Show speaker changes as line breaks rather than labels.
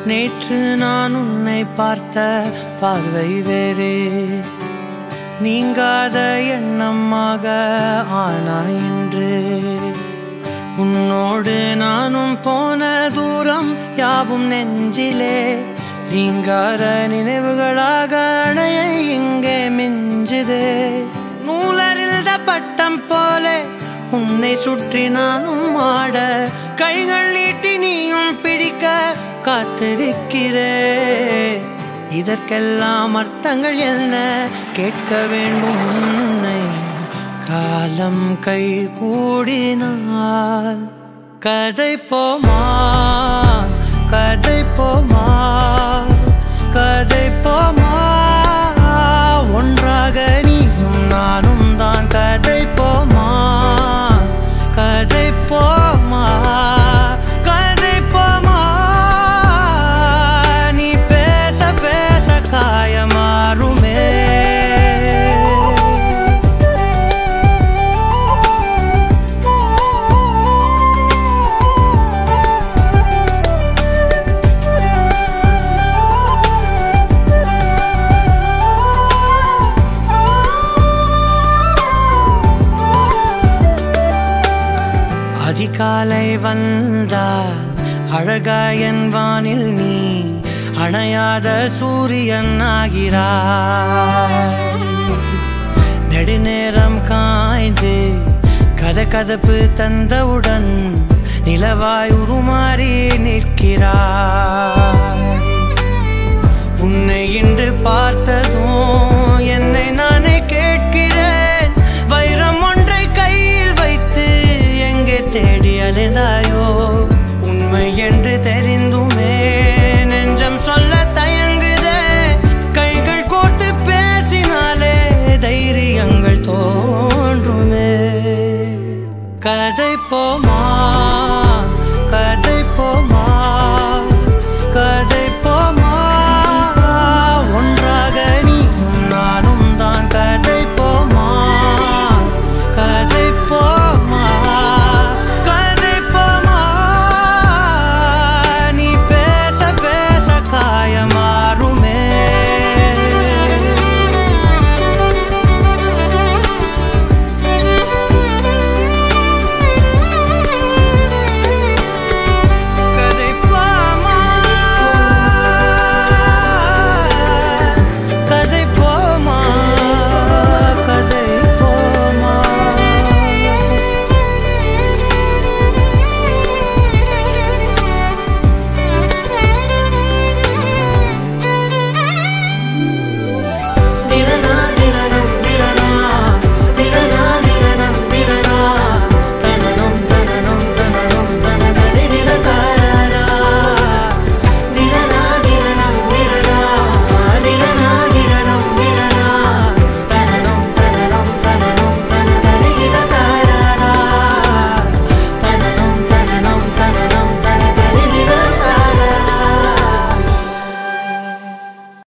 நேற்று நான் உன்னை பார்த்த பார்வை வேறே, நீங்காத எண்ணமாக ஆனாய் இன்று. உன்னோடு நானும் போன தூரம் யாவும் நெஞ்சிலே நீங்காத நினைவுகளாக அணைய இங்கே மிஞ்சுதே. நூலறிந்த பட்டம் போல உன்னை சுற்றி நானும் ஆட, கைகள் நீட்டி நீயும் பிடிக்க காத்திருக்கிறே. இதற்கெல்லாம் அர்த்தங்கள் என்ன கேட்க வேண்டும் உன்னை. காலம் கை கூடினால் கதை போமா, கதை போமா, கதை போமா. ஒன்றாக நீயும் நானும் தான் கதை போமா, கதை போமா, கதை போமா. நீ பேச பேச காயமாறுமே. அதிகாலை வந்தால் அழகாயன் வானில் நீ அணையாத சூரியன் ஆகிறாய். நெடுநேரம் காய்ந்து கதகதப்பு தந்தவுடன் நிலவாய் உருமாறி நிற்கிறாய். உன்னை இன்று பார்த்ததும் என்னை நானே கேட்கிறேன். வைரம் ஒன்றை கையில் வைத்து எங்கே தேடி அலைந்தாயோ? உண்மை என்று தெரிந்துமே நெஞ்சம் சொல்ல தயங்குதே. கைகள் கோர்த்து பேசினாலே தைரியங்கள் தோன்றுமே. கதை போமா,